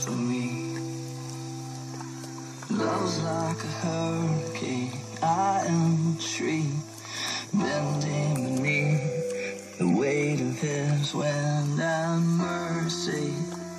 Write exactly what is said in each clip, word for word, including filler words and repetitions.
for me. Blows like a hurricane. I am a tree bending beneath the weight of his wind and mercy.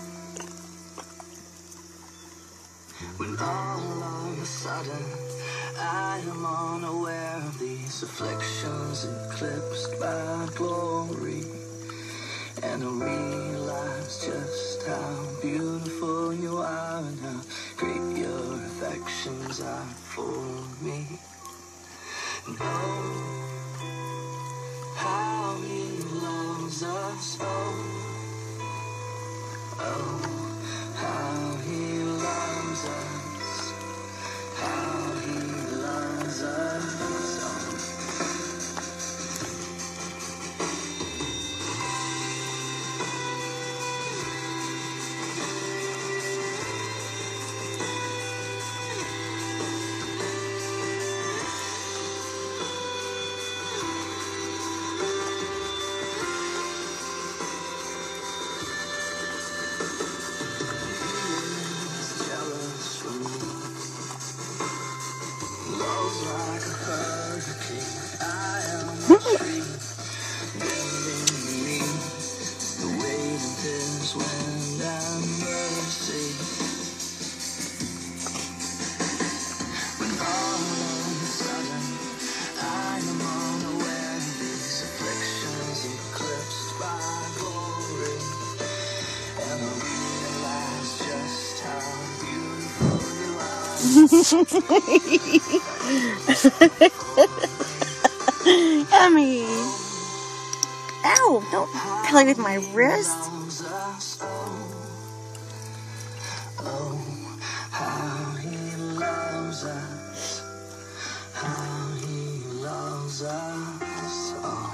When all of a sudden I am unaware of these afflictions eclipsed by glory, and I realize just how beautiful you are and how great your affections are for me. And oh, how he loves us, oh, oh, how he loves us, how he loves us, oh. Like a hurricane, I am a tree bending beneath the weight of his wind and mercy. When all of a sudden I am unaware of these afflictions eclipsed by glory, and I realize just how beautiful you are. Yummy. Ow, don't play with my wrist. Oh, how he loves us, how he loves us, oh.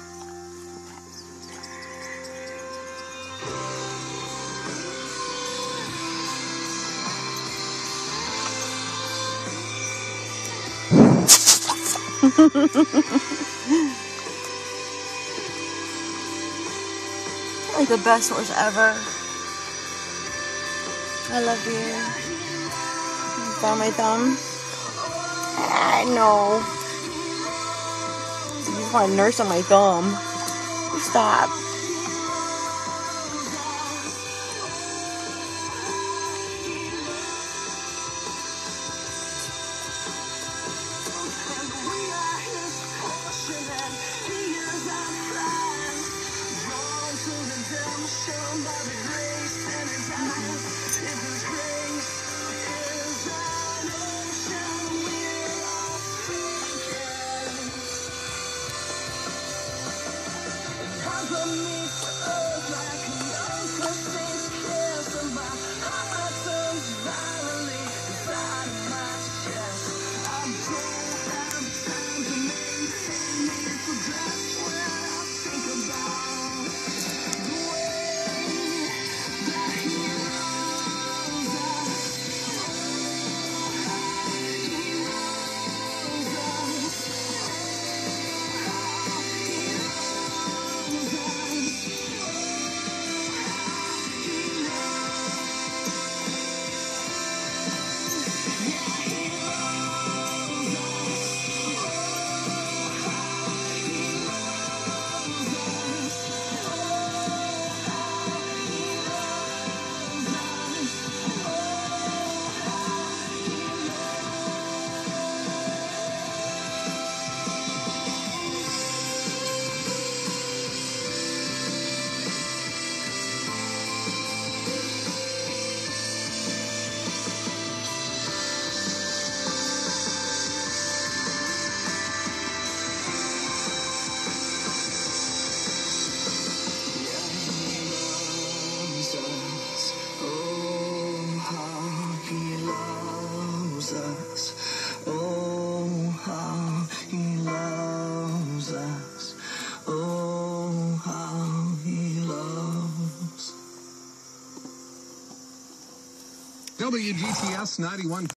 Like the best horse ever. I love you. You found my thumb? I know. You just want to nurse on my thumb. Stop. W G T S ninety-one.